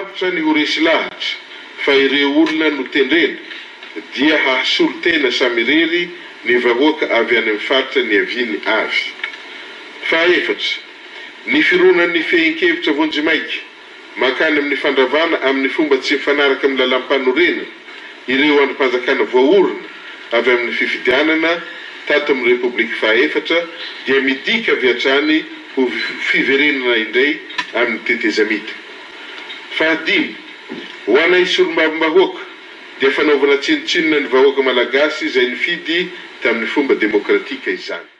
lavitra ny ho resy lahatra fa ireo olona no tendrena dia hahasolo tena samy rery ny vahoaka avy any amin'ny faritra ny aviany avy. Fahaefatra, ny fironan'ny fehinkevitra vonjimaiky makany amin'ny fandravana amin'ny fomba tsy mifanaraka amin'ny lalam-panorena ireo andrim-panjakana voaorina avy amin'ny fifidianana tato amin'ny Repoblika fahaefatra dia midika avy hatrany ho fiverenana indray amin'ny tetezamita. Fahadimy, ho anay solombavam-bahoaka dia fanaovana tsinotsinona ny vahoaka malagasy izay nifidy tamin'ny fomba demokratika izany.